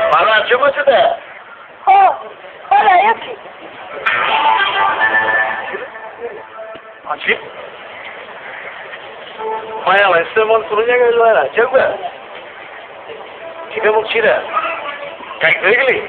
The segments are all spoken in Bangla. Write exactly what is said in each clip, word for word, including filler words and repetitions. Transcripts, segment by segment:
ভালো আছো বলছো তো? ও ভালো আছি। আছি মায়া লাগছে মন কোনো জায়গায় লয় না চলবে ঠিক আছে মুখ ছিঁড়া কাই হয়ে গেলি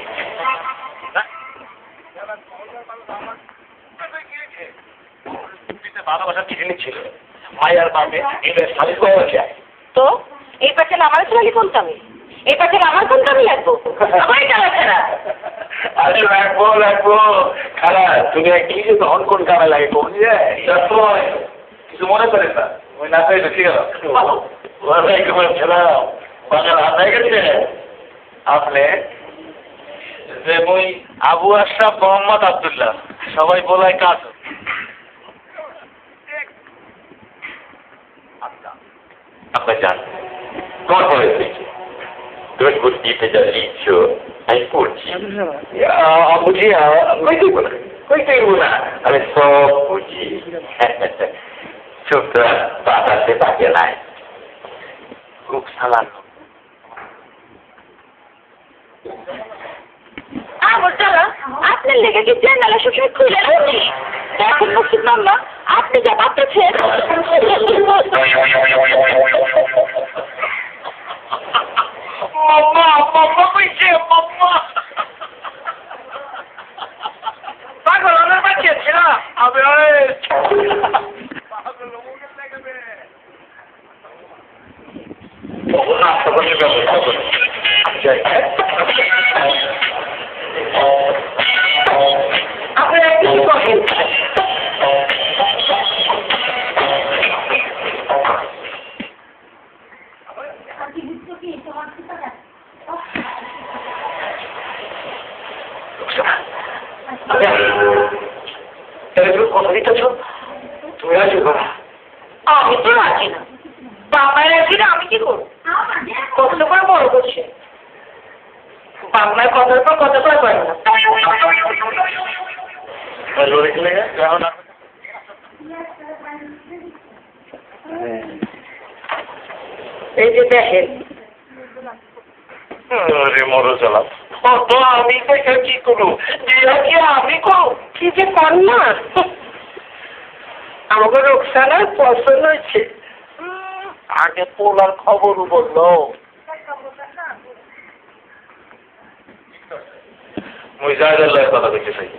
ভালোবাসার চিঠি নিচ্ছিল মায়ার বাপে এটা সালিশ পাওয়া যায় তো এই পাশে আমার ছেলে কোনটা আমি এই পাশে আমার কোনটা আমি লাগবো আমার কালা ছাড়া আরে লাগবো লাগবো খালা তুমি কি যে তখন কোন কামে লাগে কোন যায় কিছু মনে করে না ওই না করে ঠিক আছে ওয়ালাইকুম আসসালাম বাজার হাতায় গেছে আপনি যে মই আবু আশরাফ মোহাম্মদ আব্দুল্লাহ সবাই বলায় কাজ Apa Jan? Kau boleh pergi. Terus pergi kerja licu. Saya puji. Ya, puji ya. Kau itu mana? Kau itu mana? Ada so puji. Cuba bahasa sebagai lain. Kuk salam. আমার যারা আপনার লেগে কি জানালা সবসময় খুলে রাখছি এখন মুক্তির মামলা আপনি যা ভাবতেছেন মাম্মা মাম্মা কইছে মাম্মা পাগল আমার বাচ্চা ছিল আবে ওরে পাগল লোকে লাগাবে ও না তো বলে যাবে আচ্ছা আপনি কি করেন কথা দিতেছ তুমি রাজি করা আমি তো রাজি না বাবার রাজি না আমি কি করবো কষ্ট করে বড় করছে বাংলায় কথার পর কথা কয় পারে না এই যে দেখেন মরো চালাম তো আমি দেখে কি করবো কি আমি করো কি যে কর না আমাকে রোকসানার পছন্দ হয়েছে আগে পোলার খবর বললো মুই জায়গার কথা বলতে চাই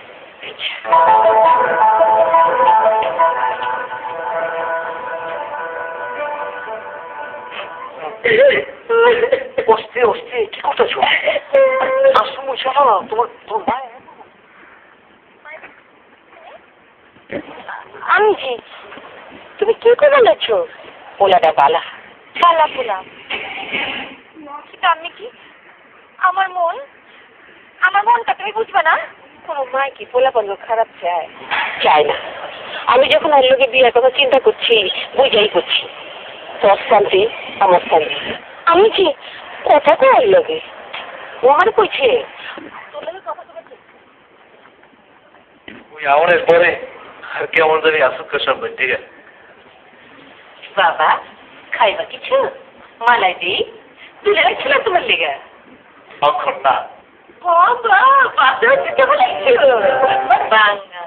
অস্থির অস্থির কি করতেছো আসো মুই শোনো তোমার তোর মায়ের আমি জি তুমি কি করে বলেছো পোলাটা বালা বালা পোলা কিন্তু আমি কি আমার মন আমার মনটা তুমি বুঝবে না কোনো মায় কি পোলা বন্ধ খারাপ চায় চায় না আমি যখন ওর লোকে বিয়ের কথা চিন্তা করছি বুঝাই করছি তোর শান্তি আমার শান্তি আমি কি কথা কই লোকে ও আমার কইছে ওই আমাদের পরে আর কেমন জানি আসুক সব ঠিক আছে বাবা খাইবা কিছু মালাই দি তুলে রাখছিল তোমার লেগে অক্ষর না বাবা বাবা কেমন লাগছে বাংলা